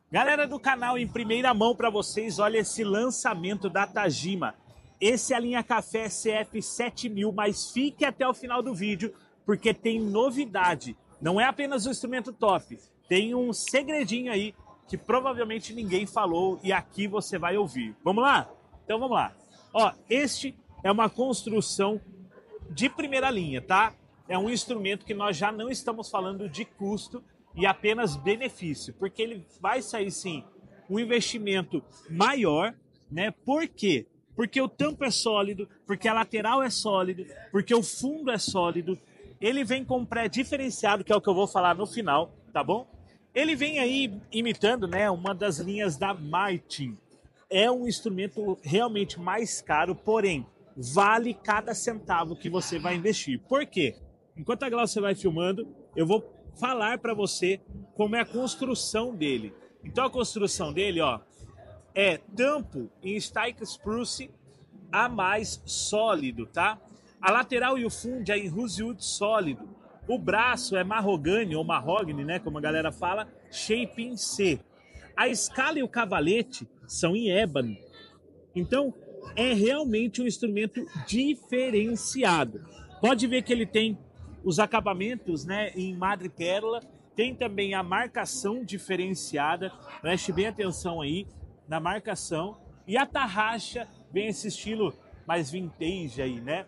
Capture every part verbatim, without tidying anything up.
Galera do canal, em primeira mão para vocês, olha esse lançamento da Tajima. Esse é a linha Café C F sete mil, mas fique até o final do vídeo, porque tem novidade. Não é apenas um instrumento top, tem um segredinho aí que provavelmente ninguém falou e aqui você vai ouvir. Vamos lá? Então vamos lá. Ó, este é uma construção de primeira linha, tá? É um instrumento que nós já não estamos falando de custo e apenas benefício, porque ele vai sair sim um investimento maior, né? Por quê? Porque o tampo é sólido, porque a lateral é sólido, porque o fundo é sólido. Ele vem com pré diferenciado, que é o que eu vou falar no final, tá bom? Ele vem aí imitando, né, uma das linhas da Martin. É um instrumento realmente mais caro, porém vale cada centavo que você vai investir. Por quê? Enquanto a Glaucia vai filmando, eu vou falar para você como é a construção dele. Então a construção dele, ó, é tampo em Stike Spruce a mais sólido, tá? A lateral e o fundo é em rosewood sólido. O braço é mahogany ou mahogany, né, como a galera fala, shape em C. A escala e o cavalete são em ébano. Então é realmente um instrumento diferenciado. Pode ver que ele tem os acabamentos, né, em madrepérola, tem também a marcação diferenciada, preste bem atenção aí na marcação, e a tarraxa vem esse estilo mais vintage aí, né?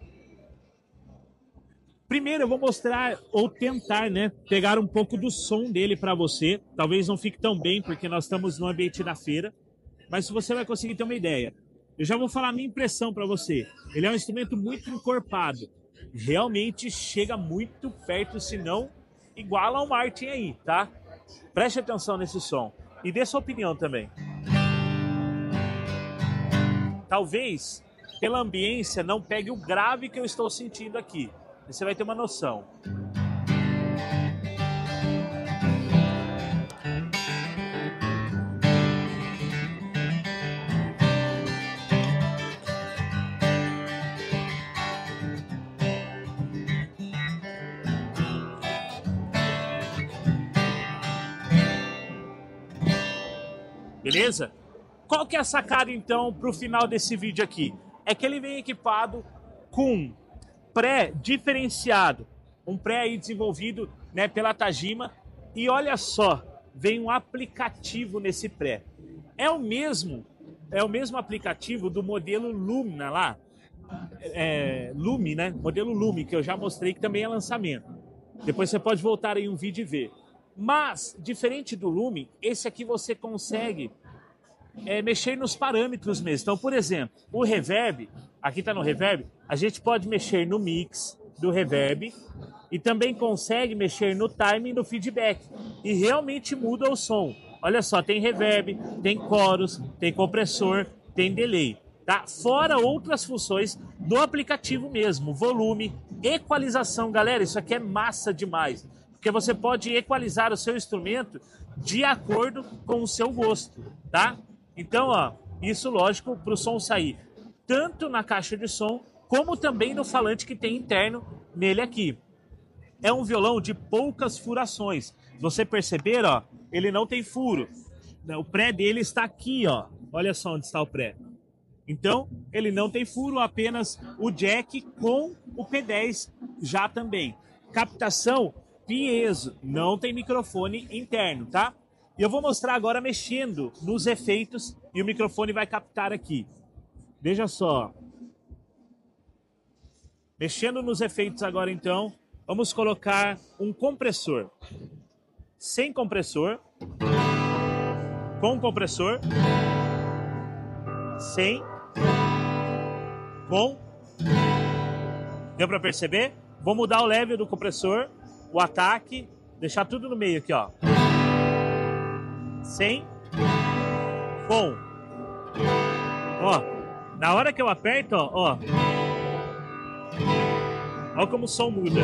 Primeiro eu vou mostrar, ou tentar, né, pegar um pouco do som dele para você, talvez não fique tão bem porque nós estamos no ambiente da feira, mas você vai conseguir ter uma ideia. Eu já vou falar a minha impressão para você, ele é um instrumento muito encorpado, realmente chega muito perto, se não iguala ao Martin aí, tá? Preste atenção nesse som e dê sua opinião também. Talvez pela ambiência não pegue o grave que eu estou sentindo aqui. Você vai ter uma noção. Beleza? Qual que é a sacada então para o final desse vídeo aqui? É que ele vem equipado com pré diferenciado, um pré aí desenvolvido, né, pela Tajima, e olha só, vem um aplicativo nesse pré. É o mesmo, é o mesmo aplicativo do modelo Lumina lá, é, Lumi, né? Modelo Lumi, que eu já mostrei que também é lançamento. Depois você pode voltar aí um vídeo e ver. Mas, diferente do Lumi, esse aqui você consegue é, mexer nos parâmetros mesmo. Então, por exemplo, o reverb, aqui está no reverb, a gente pode mexer no mix do reverb e também consegue mexer no time e no feedback. E realmente muda o som. Olha só, tem reverb, tem chorus, tem compressor, tem delay. Tá? Fora outras funções do aplicativo mesmo, volume, equalização. Galera, isso aqui é massa demais. Porque você pode equalizar o seu instrumento de acordo com o seu gosto, tá? Então, ó, isso lógico para o som sair tanto na caixa de som, como também no falante que tem interno nele aqui. É um violão de poucas furações. Se você perceber, ó, ele não tem furo. O pré dele está aqui, ó. Olha só onde está o pré. Então, ele não tem furo, apenas o jack com o P dez já também. Captação piezo, não tem microfone interno, tá? E eu vou mostrar agora mexendo nos efeitos e o microfone vai captar aqui. Veja só. Mexendo nos efeitos agora então, vamos colocar um compressor. Sem compressor. Com compressor. Sem. Com. Deu para perceber? Vou mudar o level do compressor. O ataque, deixar tudo no meio aqui, ó. Sem, com. Ó, na hora que eu aperto, ó, ó. Olha como o som muda.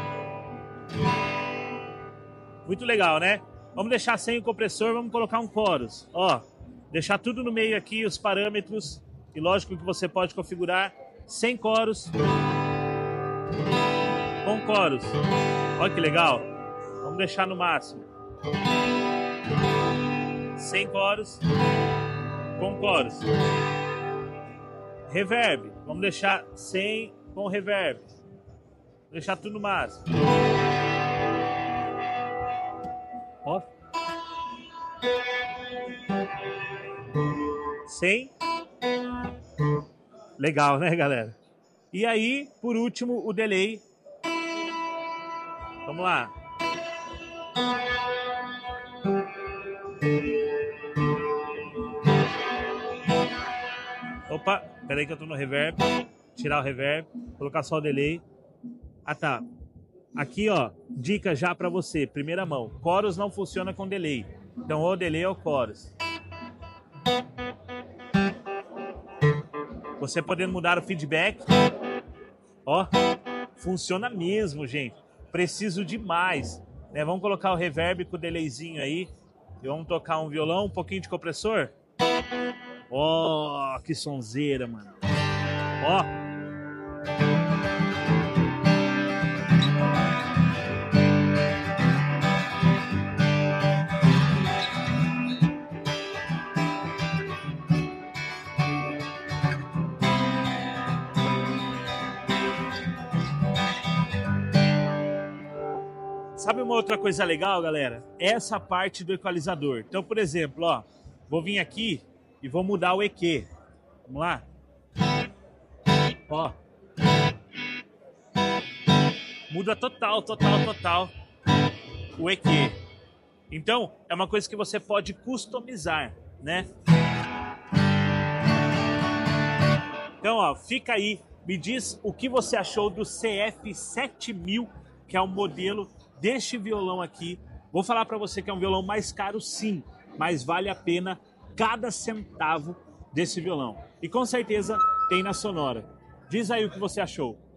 Muito legal, né? Vamos deixar sem o compressor, vamos colocar um chorus. Ó, deixar tudo no meio aqui, os parâmetros. E lógico que você pode configurar sem chorus. Com chorus. Olha que legal. Vamos deixar no máximo. sem coros, com coros. Reverb, vamos deixar sem, com reverb. Vou deixar tudo no máximo. Ó. Sem. Legal, né, galera? E aí, por último, o delay. Vamos lá. Opa, peraí que eu tô no reverb. Tirar o reverb, colocar só o delay. Ah, tá. Aqui, ó, dica já pra você, primeira mão. Chorus não funciona com delay. Então, ou delay ou chorus. Você podendo mudar o feedback. Ó, funciona mesmo, gente. Preciso demais. Né? Vamos colocar o reverb com o delayzinho aí. E vamos tocar um violão, um pouquinho de compressor. Ó, que sonzeira, mano. Ó. Sabe uma outra coisa legal, galera? Essa parte do equalizador. Então, por exemplo, ó, vou vir aqui e vou mudar o E Q. Vamos lá? Ó. Muda total, total, total o E Q. Então, é uma coisa que você pode customizar, né? Então, ó, fica aí. Me diz o que você achou do C F sete mil, que é o modelo deste violão aqui. Vou falar para você que é um violão mais caro, sim, mas vale a pena cada centavo desse violão. E com certeza tem na Sonora. Diz aí o que você achou.